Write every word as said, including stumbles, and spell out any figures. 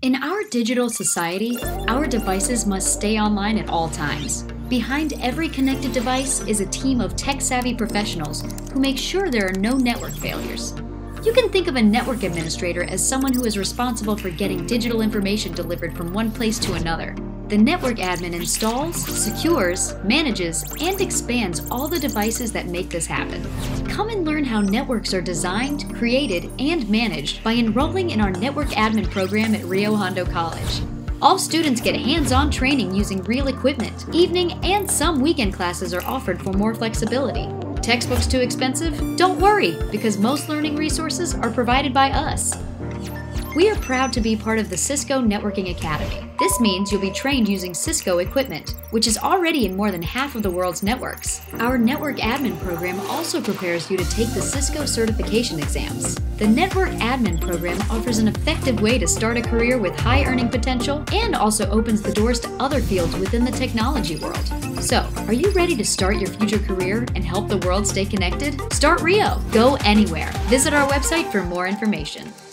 In our digital society, our devices must stay online at all times. Behind every connected device is a team of tech-savvy professionals who make sure there are no network failures. You can think of a network administrator as someone who is responsible for getting digital information delivered from one place to another. The network admin installs, secures, manages, and expands all the devices that make this happen. Come and learn how networks are designed, created, and managed by enrolling in our network admin program at Rio Hondo College. All students get hands-on training using real equipment. Evening and some weekend classes are offered for more flexibility. Textbooks too expensive? Don't worry, because most learning resources are provided by us. We are proud to be part of the Cisco Networking Academy. This means you'll be trained using Cisco equipment, which is already in more than half of the world's networks. Our network admin program also prepares you to take the Cisco certification exams. The network admin program offers an effective way to start a career with high earning potential and also opens the doors to other fields within the technology world. So, are you ready to start your future career and help the world stay connected? Start Rio. Go anywhere. Visit our website for more information.